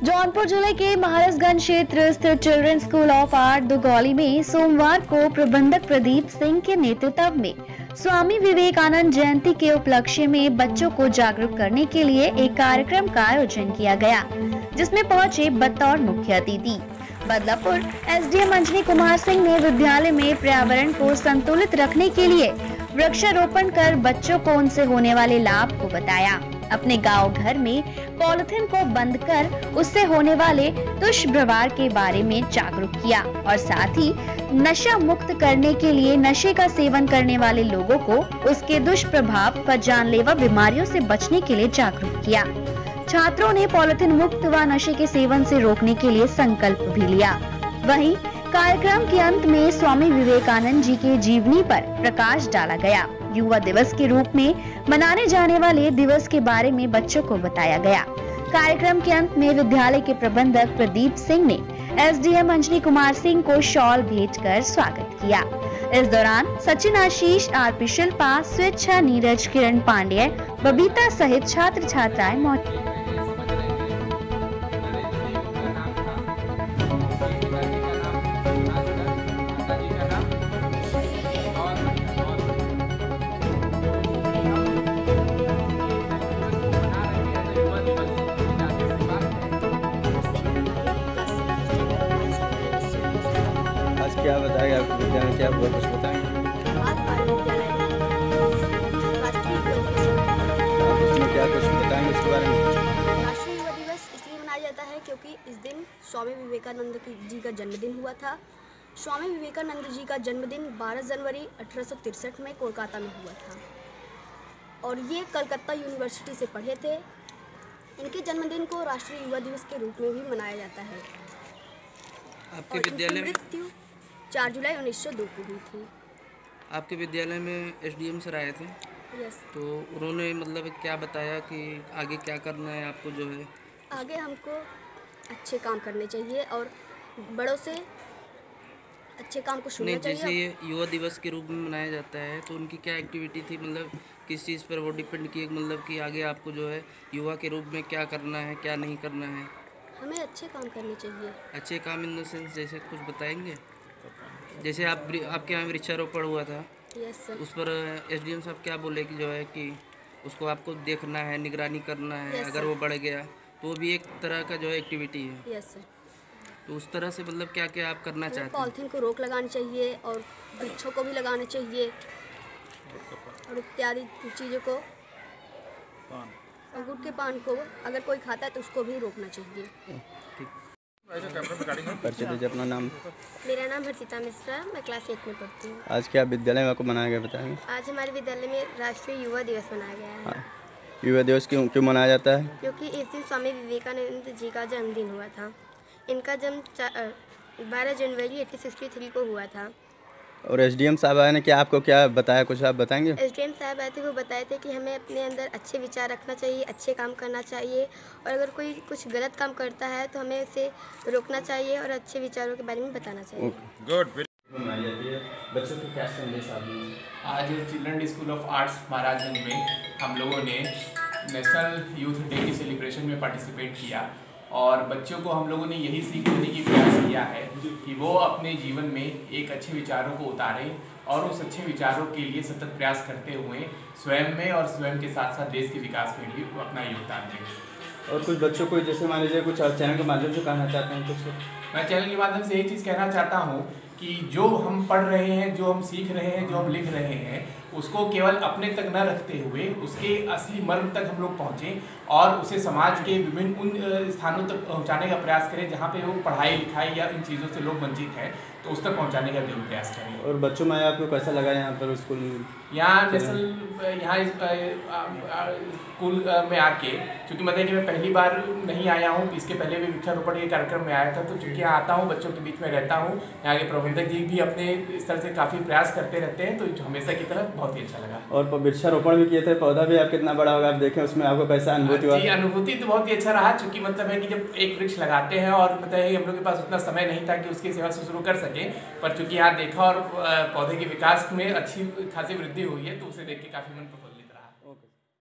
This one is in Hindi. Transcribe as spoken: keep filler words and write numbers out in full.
जौनपुर जिले के महाराजगंज क्षेत्र स्थित Children School of Art Dugauli में सोमवार को प्रबंधक प्रदीप सिंह के नेतृत्व में स्वामी विवेकानंद जयंती के उपलक्ष्य में बच्चों को जागरूक करने के लिए एक कार्यक्रम का आयोजन किया गया, जिसमें पहुंचे बतौर मुख्य अतिथि बदलापुर एसडीएम अंजनी कुमार सिंह ने विद्यालय में पर्यावरण को संतुलित रखने के लिए वृक्षारोपण कर बच्चों को उनसे होने वाले लाभ को बताया। अपने गांव घर में पॉलिथीन को बंद कर उससे होने वाले दुष्प्रभाव के बारे में जागरूक किया और साथ ही नशा मुक्त करने के लिए नशे का सेवन करने वाले लोगों को उसके दुष्प्रभाव व जानलेवा बीमारियों से बचने के लिए जागरूक किया। छात्रों ने पॉलिथीन मुक्त व नशे के सेवन से रोकने के लिए संकल्प भी लिया। वहीं कार्यक्रम के अंत में स्वामी विवेकानंद जी के जीवनी पर प्रकाश डाला गया। युवा दिवस के रूप में मनाने जाने वाले दिवस के बारे में बच्चों को बताया गया। कार्यक्रम के अंत में विद्यालय के प्रबंधक प्रदीप सिंह ने एसडीएम अंजनी कुमार सिंह को शॉल भेंटकर स्वागत किया। इस दौरान सचिन आशीष, आरपी शिल्पा, स्वेच्छा, नीरज, किरण पांडेय, बबीता सहित छात्र छात्राएं मौजूद। क्या बताएगा आपके विद्यालय, क्या हुआ कुछ बताएंगे? आप इसमें क्या कुछ बताएंगे इसके बारे में? राष्ट्रीय युवा दिवस इसलिए मनाया जाता है क्योंकि इस दिन स्वामी विवेकानंद जी का जन्मदिन हुआ था। स्वामी विवेकानंद जी का जन्मदिन बारह जनवरी अठारह सौ तिरसठ में कोलकाता में हुआ था और ये कलकत्ता यूनिवर्सिटी से पढ़े थे। इनके जन्मदिन को राष्ट्रीय युवा दिवस के रूप में भी मनाया जाता है। आपके विद्यालय में मृत्यु चार जुलाई उन्नीस सौ दो को हुई थी। आपके विद्यालय में एसडीएम सर आए थे? यस। तो उन्होंने मतलब क्या बताया कि आगे क्या करना है आपको? जो है आगे हमको अच्छे काम करने चाहिए और बड़ों से अच्छे काम को सुनना चाहिए। जैसे ये युवा दिवस के रूप में मनाया जाता है तो उनकी क्या एक्टिविटी थी, मतलब किस चीज़ पर वो डिपेंड किए, मतलब कि आगे आपको जो है युवा के रूप में क्या करना है, क्या नहीं करना है? हमें अच्छे काम करने चाहिए। अच्छे काम इन द सेंस जैसे कुछ बताएंगे? जैसे आप आपके यहाँ वृक्षारोपण हुआ था, यस सर। उस पर एसडीएम साहब क्या बोले कि जो है कि उसको आपको देखना है, निगरानी करना है, yes, अगर वो बढ़ गया तो वो भी एक तरह का जो है एक्टिविटी है। Yes sir. तो उस तरह से मतलब क्या क्या आप करना चाहते हैं? पॉलिथीन को रोक लगानी चाहिए और वृक्षों को भी लगाना चाहिए और इत्यादि चीज़ों को, और गुड़ के पान को अगर कोई खाता है तो उसको भी रोकना चाहिए। ठीक। परिचय दीजिए अपना नाम। मेरा नाम हर्षिता मिश्रा, मैं क्लास एट में पढ़ती हूँ। आज क्या विद्यालय में आपको मनाया गया बताएंगे? आज हमारे विद्यालय में राष्ट्रीय युवा दिवस मनाया गया है। हाँ। युवा दिवस क्यों क्यों मनाया जाता है? क्योंकि इस दिन स्वामी विवेकानंद जी का जन्मदिन हुआ था। इनका जन्म बारह जनवरी अठारह सौ तिरसठ को हुआ था। और एसडीएम साहब आए ने क्या आपको क्या बताया, कुछ आप बताएंगे? एसडीएम साहब आए थे, वो बताए थे कि हमें अपने अंदर अच्छे विचार रखना चाहिए, अच्छे काम करना चाहिए और अगर कोई कुछ गलत काम करता है तो हमें उसे रोकना चाहिए और अच्छे विचारों के बारे में बताना चाहिए। गुड। बच्चों को क्या संदेश आपने? आज Children School of Arts Maharajganj में हम लोगों ने नेशनल यूथ डे के सेलिब्रेशन में पार्टिसिपेट किया और बच्चों को हम लोगों ने यही सीख देने की प्रयास किया है कि वो अपने जीवन में एक अच्छे विचारों को उतारें और उस अच्छे विचारों के लिए सतत प्रयास करते हुए स्वयं में और स्वयं के साथ साथ देश के विकास में भी अपना योगदान दें। और कुछ बच्चों को जैसे मान लीजिए कुछ चैनल के माध्यम से कहना चाहते हैं कुछ? मैं चैनल के माध्यम से यही चीज़ कहना चाहता हूँ कि जो हम पढ़ रहे हैं, जो हम सीख रहे हैं, जो हम लिख रहे हैं, उसको केवल अपने तक न रखते हुए उसके असली मर्म तक हम लोग पहुँचें और उसे समाज के विभिन्न उन स्थानों तक पहुँचाने का प्रयास करें जहाँ पे वो पढ़ाई लिखाई या इन चीज़ों से लोग वंचित हैं, तो उस तक पहुँचाने का जरूर प्रयास करें। और बच्चों में आपको कैसा लगा यहाँ पर स्कूल? यहाँ नेशनल यहाँ स्कूल में आके, चूँकि मतलब कि मैं पहली बार नहीं आया हूँ, इसके पहले भी वृक्षारोपण के कार्यक्रम में आया था, तो चूँकि यहाँ आता हूँ, बच्चों के बीच में रहता हूँ, यहाँ के प्रबंधक जी भी अपने स्तर से काफ़ी प्रयास करते रहते हैं, तो हमेशा की तरह बहुत ही अच्छा लगा। और वृक्षारोपण भी किए थे, पौधा भी आप कितना बड़ा होगा आप देखें, उसमें आपको कैसा अनुभूति हुआ? जी, अनुभूति तो बहुत ही अच्छा रहा, चूँकि मतलब है कि जब एक वृक्ष लगाते हैं और मतलब है हम लोग के पास उतना समय नहीं था कि उसकी सेवा शुरू कर सकें, पर चूँकि यहाँ देखा और पौधे के विकास में अच्छी खासी वृद्धि हुई है, तो उसे देख के काफ़ी मन